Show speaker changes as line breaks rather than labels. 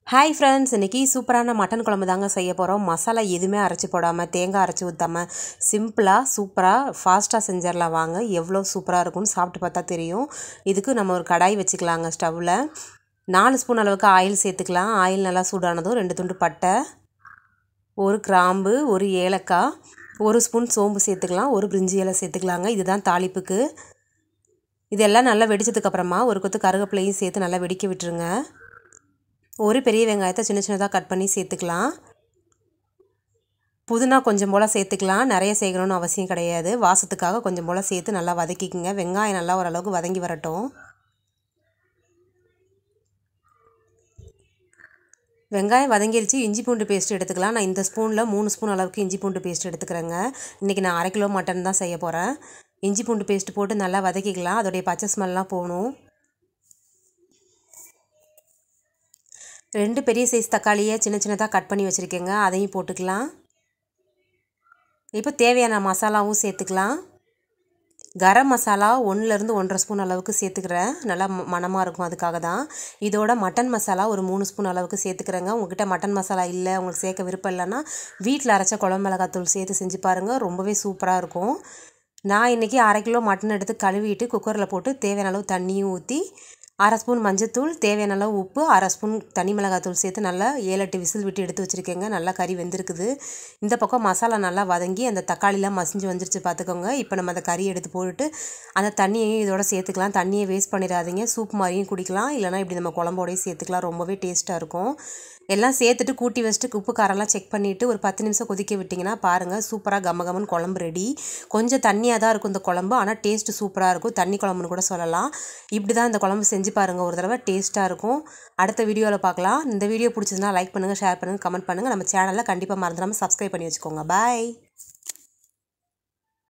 Hi friends, இன்றைக்கி சூப்பரான mutton குழம்பு தாங்க செய்ய போகிறோம். மசாலா எதுவுமே அரைச்சி போடாமல், தேங்காய் அரைச்சி ஊற்றாமல், சிம்பிளாக சூப்பராக ஃபாஸ்ட்டாக செஞ்சிடலாம். வாங்க, எவ்வளோ சூப்பராக இருக்கும்னு சாப்பிட்டு பார்த்தா தெரியும். இதுக்கு நம்ம ஒரு கடாய் வச்சுக்கலாங்க. ஸ்டவ்வில் 4 ஸ்பூன் அளவுக்கு ஆயில் சேர்த்துக்கலாம். ஆயில் நல்லா சூடானதும் 2 துண்டு பட்டை, 1 கிராம்பு, 1 ஏலக்காய், 1 ஸ்பூன் சோம்பு சேர்த்துக்கலாம். 1 பிரிஞ்சி இலை சேர்த்துக்கலாங்க. இதுதான் தாளிப்புக்கு. இதெல்லாம் நல்லா வெடிச்சதுக்கப்புறமா 1 கொத்து கருவேப்பிலையும் சேர்த்து நல்லா வெடிக்க விட்டுருங்க. 1 பெரிய வெங்காயத்தை சின்ன சின்னதாக கட் பண்ணி சேர்த்துக்கலாம். புதினா கொஞ்சம் போல் சேர்த்துக்கலாம். நிறைய சேர்க்கணும்னு அவசியம் கிடையாது. வாசத்துக்காக கொஞ்சம் போல் சேர்த்து நல்லா வதக்கிக்குங்க. வெங்காயம் நல்லா ஓரளவுக்கு வதங்கி வரட்டும். வெங்காயம் வதங்கிடுச்சு. இஞ்சி பூண்டு பேஸ்ட் எடுத்துக்கலாம். நான் இந்த ஸ்பூனில் 3 ஸ்பூன் அளவுக்கு இஞ்சி பூண்டு பேஸ்ட் எடுத்துக்கிறேங்க. இன்றைக்கி நான் 1/2 கிலோ மட்டன் தான் செய்ய போகிறேன். இஞ்சி பூண்டு பேஸ்ட் போட்டு நல்லா வதக்கிக்கலாம். அதோடைய பச்சை ஸ்மெல்லாம் போகணும். 2 பெரிய சைஸ் தக்காளியை சின்ன சின்னதாக கட் பண்ணி வச்சுருக்கேங்க. அதையும் போட்டுக்கலாம். இப்போ தேவையான மசாலாவும் சேர்த்துக்கலாம். கரம் மசாலா 1லேருந்து 1.5 ஸ்பூன் அளவுக்கு சேர்த்துக்கிறேன். நல்லா மணமாக இருக்கும், அதுக்காக தான். இதோட மட்டன் மசாலா ஒரு 3 ஸ்பூன் அளவுக்கு சேர்த்துக்கிறேங்க. உங்கள்கிட்ட மட்டன் மசாலா இல்லை, உங்களுக்கு சேர்க்க விருப்பம் இல்லைன்னா வீட்டில் அரைச்ச குழம்பு மிளகாத்தூள் சேர்த்து செஞ்சு பாருங்கள். ரொம்பவே சூப்பராக இருக்கும். நான் இன்றைக்கி 1/2 கிலோ மட்டன் எடுத்து கழுவிட்டு குக்கரில் போட்டு தேவையான அளவு தண்ணியும் ஊற்றி 1/2 ஸ்பூன் மஞ்சத்தூள், தேவையான அளவு உப்பு, 1/2 ஸ்பூன் தனி மிளகாத்தூள் சேர்த்து நல்லா 7-8 விசில் விட்டு எடுத்து வச்சுருக்கேங்க. நல்லா கறி வெந்திருக்குது. இந்த பக்கம் மசாலா நல்லா வதங்கி அந்த தக்காளிலாம் மசிஞ்சு வந்துருச்சு பார்த்துக்கோங்க. இப்போ நம்ம அந்த கறி எடுத்து போட்டுட்டு அந்த தண்ணியையும் இதோட சேர்த்துக்கலாம். தண்ணியை வேஸ்ட் பண்ணிடாதீங்க. சூப் மாதிரியும் குடிக்கலாம், இல்லைனா இப்படி நம்ம குழம்போடையும் சேர்த்துக்கலாம். ரொம்பவே டேஸ்ட்டாக இருக்கும். எல்லாம் சேர்த்துட்டு கூட்டி வச்சுட்டு உப்பு காரெல்லாம் செக் பண்ணிவிட்டு ஒரு 10 நிமிஷம் கொதிக்க விட்டிங்கன்னா பாருங்கள், சூப்பராக கமகமன்னு குழம்பு ரெடி. கொஞ்சம் தண்ணியாக தான் இருக்கும் இந்த குழம்பு, ஆனால் டேஸ்ட்டு சூப்பராக இருக்கும். தண்ணி குழம்புன்னு கூட சொல்லலாம். இப்படி தான் இந்த குழம்பு செஞ்சு பாருங்கள் ஒரு தடவை. டேஸ்ட்டாக இருக்கும். அடுத்த வீடியோவில் பார்க்கலாம். இந்த வீடியோ பிடிச்சதுன்னா லைக் பண்ணுங்கள், ஷேர் பண்ணுங்கள், கமெண்ட் பண்ணுங்கள். நம்ம சேனலில் கண்டிப்பாக மறந்துடாமல் சப்ஸ்கிரைப் பண்ணி வச்சுக்கோங்க. பாய்.